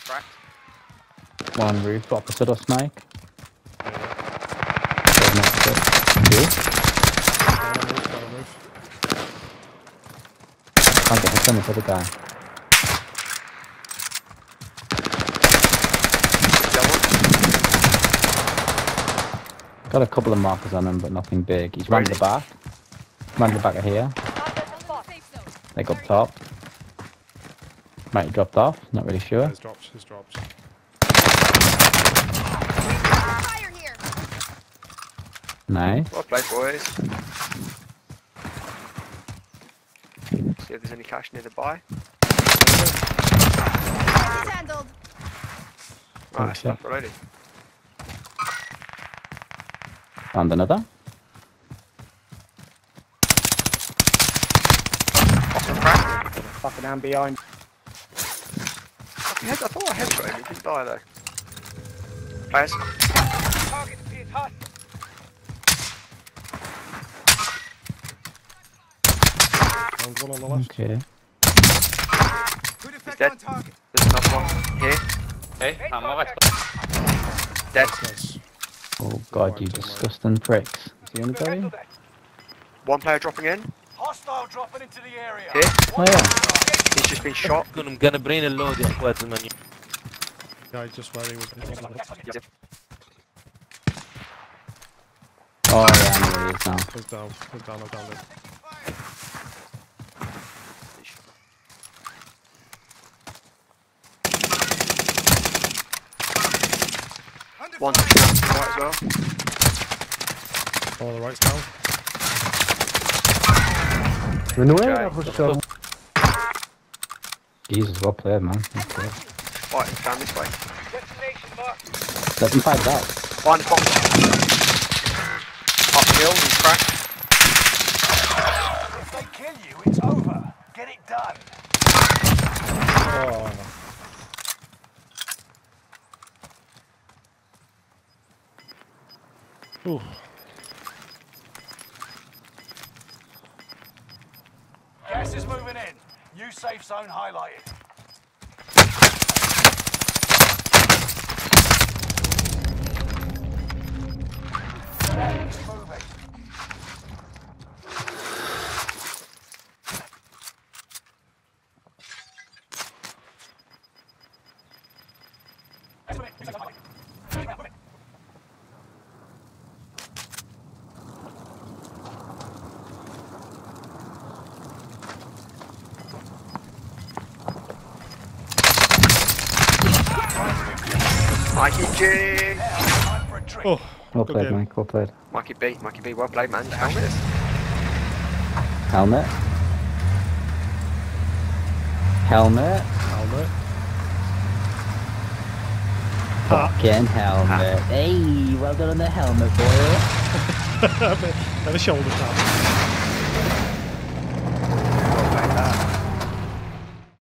cracked. One roof opposite us, Mike. Can't get hit on this other guy. Got a couple of markers on him, but nothing big. He's round the back. Round the back of here. Like up top. Might have dropped off, not really sure. He's dropped. Nice. Well played, boys. See if there's any cash near the buy. Handled. Right, stuff already. Found another. Awesome crack. Fucking hand behind. I thought I headshot him, he didn't die though. Players. Target appears hot. And one on the left. Okay. He's dead. There's another one here. Hey, I'm alright. Dead. Nice. Oh god, you disgusting pricks. See anybody? One player dropping in. Hostile dropping into the area. Here. Oh yeah. He's just been shot. I'm gonna bring a load of quads, man. Guy just where he was. Oh yeah, I know where he is now. He's down. One touchdown right as well. Oh, the right's down. Run away, that was so. Jesus, well played, man. Okay. Right, down this way. Destination marked. Let them fight that. Behind the box. Up the hill, he's cracked. If they kill you, it's over. Get it done. Oh. Ooh. Gas is moving in. New safe zone highlighted. It's moving. Mikey G! Oh. Well Good played, game. Mike. Well played. Mikey B, well played, man. Helmet. Helmet. Helmet. Helmet. Fucking helmet. Hey, well done on the helmet, boy. And a shoulder tap.